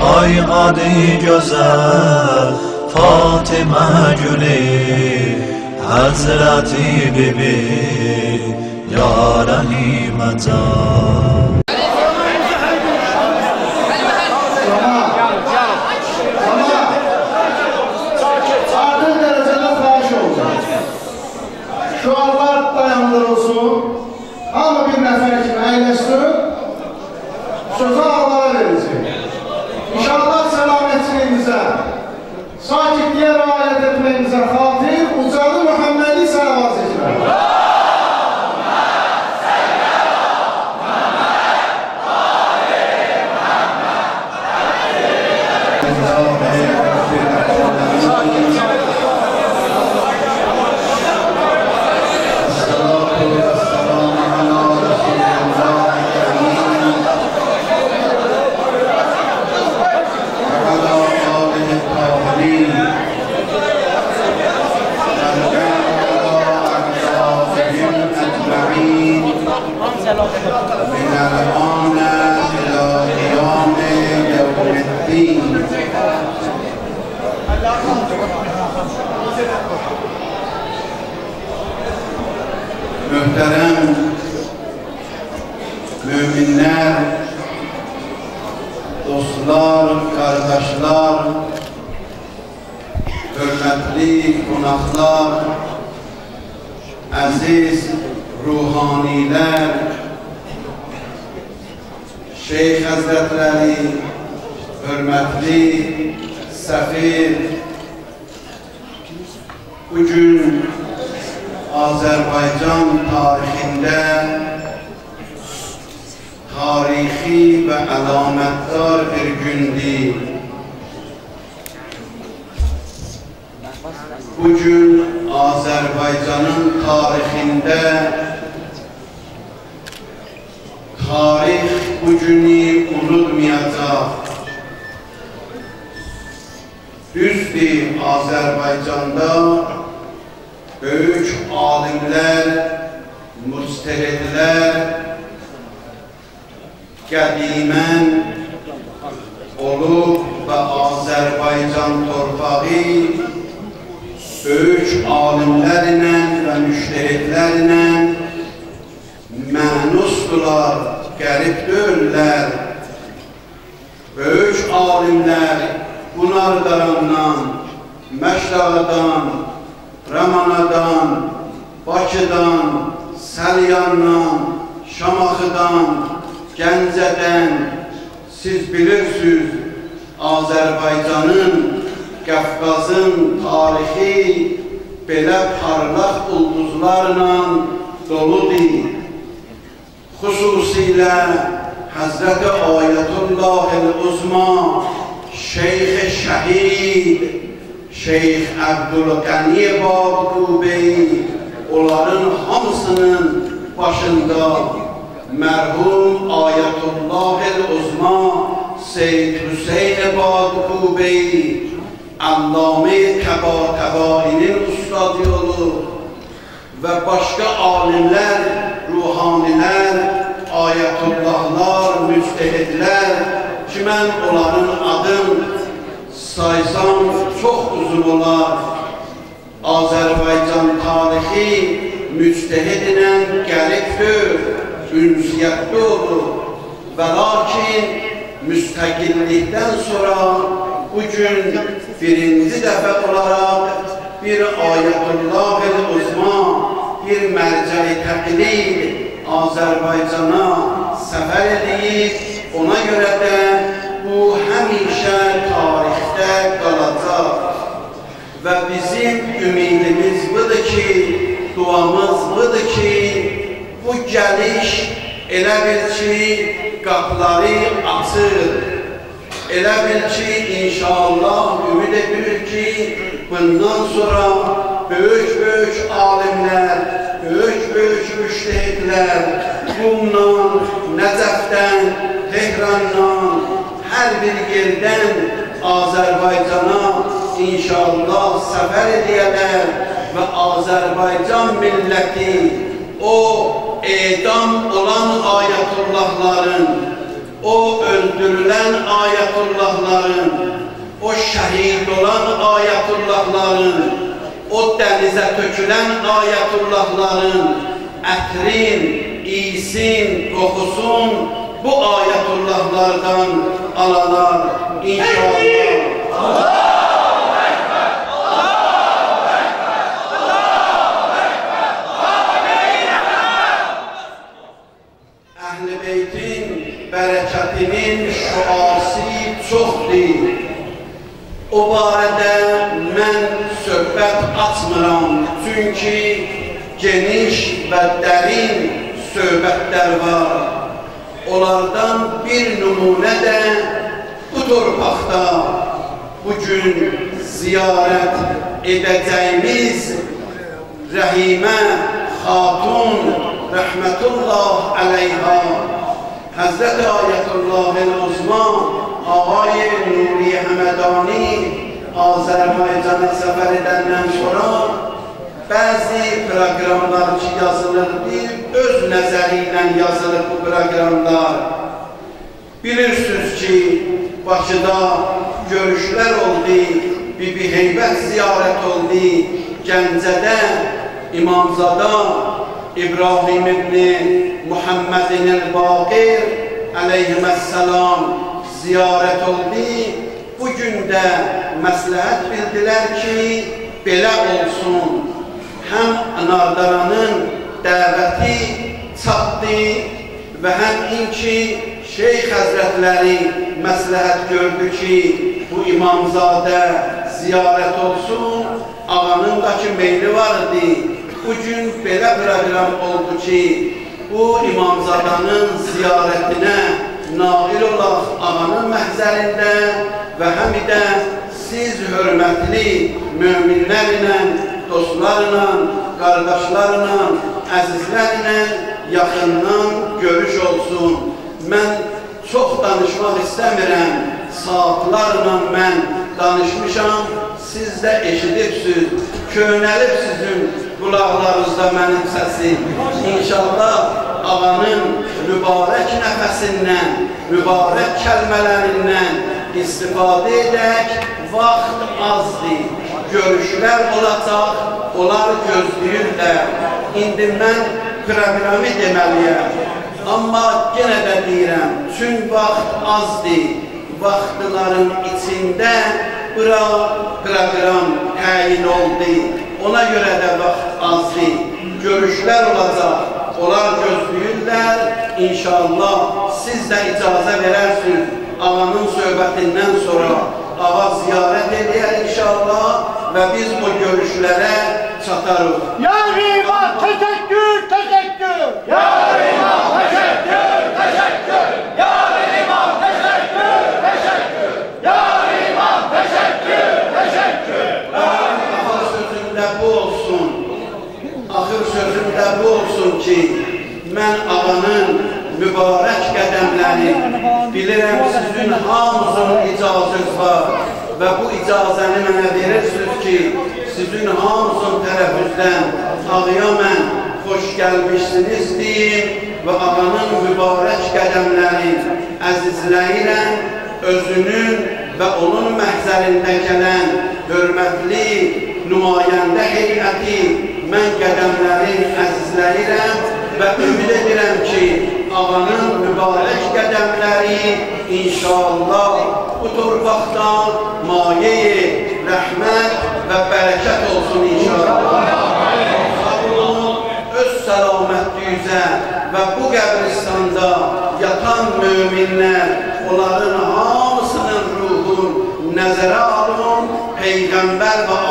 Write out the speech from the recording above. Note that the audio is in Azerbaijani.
ای علی güzel Fatıma gülü Hazreti Bibi Ya Rahimatan. Artık derecede fahiş olacak. Şu Allah dayandırılsın. Hamı bir nefer kimi əyləşsin. Sözü Allah'a verecek. İnşallah selametçiliğimize, sakitliğe riayet etmemize hatir ucalı Muhammedi salavat seçilir. من الآن إلى قيام يوم الدين. Muhterem müminler, dostlar, kardeşler, hürmetli konaklar, aziz ruhaniler, Şeyh Hazretleri, hürmetli sefir, bugün Azerbaycan tarihinde tarihi ve alametdar bir gündür. Bugün Azerbaycan'ın tarihinde tarih bugünü unutmayacak. Düzdür, Azerbaycan'da büyük alimler, müstehidler qədimen olub və Azərbaycan torpağı büyük alimlərlə və müştehidlərlə mənusdular, qərib deyirlər. Büyük alimlər Bunardarandan, Məşdağadan, Ramanadan, Bakıdan, Səlyandan, Şamaxıdan, Gəncədən, siz bilirsiniz, Azərbaycanın, Qafqazın tarixi belə parlaq ulduzlarla doludur. Xüsusilə Həzrəti Ayətullahil Uzma, Şeyx Şəhid, Şeyx Əbdülqəni Bakubeyi, onların hamısının başında mərhum Ayətullahil Uzma, Seyyid Hüseyin Bakubeyi, Allame Təbatəbainin ustad yolu və başqa alimlər, ruhanilər, ayətullahlar, müstehidlər ki, mən onların adını saysam çox uzun olar. Azərbaycan tarixi müstehidlə qəribdir, ünsiyyətli olur və lakin müstəqillikdən sonra bugün birinci dəfə olaraq bir Ayətullahil Uzma, bir mərcəi təqlid Azərbaycana səfər edib, ona görə də bu həmişə tarixdə qalacaq və bizim ümidimiz budur ki, duamız budur ki, bu gəliş elə bil ki, qapıları açır. Elə bil ki, inşallah ümid edilir ki, bundan sonra böyük alimlər, böyük müştehidlər Qumdan, Nəcəfdən, Tehrandan, hər bir yerdən Azərbaycana inşallah səfər edəyələr və Azərbaycan milləti o edam olan ayətullahların, o o öldürülen ayetullahların, o şehit olan ayetullahların, o denize tökülen ayetullahların, ətrin, isin, kokusun bu ayetullahlardan alalar inşallah. Allahu Ekber! Allahu Ekber! Allahu Ekber! Əhl-i Beytin bərəkətinin şüası çoxdur. O barədə mən söhbət açmıram, çünki geniş və dərin söhbətlər var. Onlardan bir nümunə də bu torpaqda bugün ziyarət edəcəyimiz Rəhimə Xatun Rəhmətullah əleyha Həzrət Ayətullah-ın Uzma Ağay Nuri Həmədani Azərbaycana səfər edəndən sonra bəzi proqramlar ki yazılırdı, öz nəzəri ilə yazılır bu proqramlar. Bilirsiniz ki, Bakıda görüşlər oldu, Bibi Heybət ziyarət oldu, Gəncədə İmamzada İbrahim ibn Muhammedin el-Baqir aleyhisselam ziyarət oldu. Bugün də məsləhət bildilər ki, belə olsun. Həm Nardaranın dəvəti çatdı və həm ki Şeyx Həzrətləri məsləhət gördü ki, bu İmamzadə ziyarət olsun. Ağanın da ki meyli vardı. Bugün belə proqram oldu ki, bu İmamzadanın ziyarətinə nail olaq ağanın məhzərində və həm də siz hörmətli möminlərlə, dostlarla, qardaşlarla, əzizlərlə yaxından görüş olsun. Mən çox danışmaq istəmirəm, saatlarla mən danışmışam, siz də eşidibsiniz, köynəlib sizin qulaqlarınızda mənim səsim. İnşallah ağanın mübarək nəfəsindən, mübarək kəlmələrindən istifadə edək, vaxt azdır. Görüşlər olacaq, onlar gözləyirlər. İndi mən proqramı deməliyəm. Amma yenə də deyirəm, çün vaxt azdır. Vaxtların içində proqram təyin oldu. Ona görə də vaxt azdır. Görüşlər olacaq, onlar gözləyirlər. İnşallah siz də icazə verərsiniz. Ağanın söhbətindən sonra ağa ziyarət edər inşallah və biz bu görüşlərə çatarıq. Ya İmam, təşəkkür, təşəkkür! Ya İmam, təşəkkür, təşəkkür! Ya İmam, təşəkkür, təşəkkür! Ya İmam, təşəkkür, təşəkkür! Axır sözümdə bu olsun. Axır sözümdə bu olsun ki, mən ağanın mübarək qədəmləri bilirəm sizin hamısının icazınız var və bu icazəni mənə verirsiniz ki, sizin hamısının tərəfinizdən ağaya mən xoş gəlmişsiniz deyim və ağanın mübarək qədəmləri əzizləyirəm, özünün və onun məhzərində gələn hörmətli nümayəndə heyəti mən qədəmlərin əzizləyirəm və ümid edirəm ki, ağanın mübarək qədəmləri inşallah bu torpaqdan maye-i rəhmət və bərəkət olsun inşallah. Öz səlamətliyizə və bu qəbristanda yatan möminlər, onların hamısının ruhun nəzərə alın, Peyğəmbər və